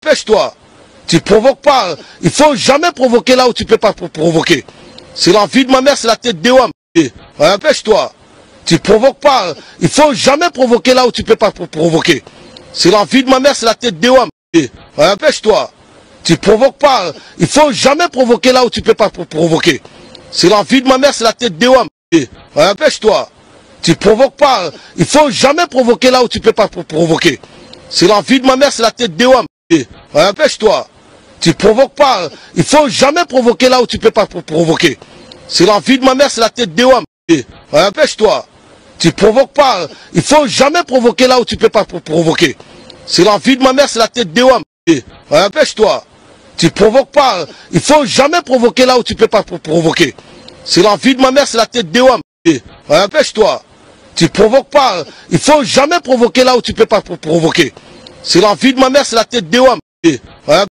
empêche-toi. Tu provoques pas. Il faut jamais provoquer là où tu peux pas provoquer. C'est la vie de ma mère, c'est la tête de Wam. Empêche-toi. Tu provoques pas. Il faut jamais provoquer là où tu peux pas provoquer. C'est la vie de ma mère, c'est la tête de Wam. Empêche-toi. Tu provoques pas. Il faut jamais provoquer là où tu peux pas provoquer. C'est la vie de ma mère, c'est la tête de Wam. Empêche-toi. Tu provoques pas. Il faut jamais provoquer là où tu peux pas provoquer. C'est la vie de ma mère, c'est la tête de Wam. Empêche-toi. Tu provoques pas. Il faut jamais provoquer là où tu peux pas provoquer. C'est la vie de ma mère, c'est la tête de Wam. Empêche-toi. Tu provoques pas. Il faut jamais provoquer là où tu peux pas provoquer. C'est la vie de ma mère, c'est la tête de Wam. Empêche-toi. Tu provoques pas. Il faut jamais provoquer là où tu peux pas provoquer. C'est la vie de ma mère, c'est la tête de Wam. Empêche-toi. Tu provoques pas. Il faut jamais provoquer là où tu peux pas provoquer. C'est la vie de ma mère, c'est la tête de Wam.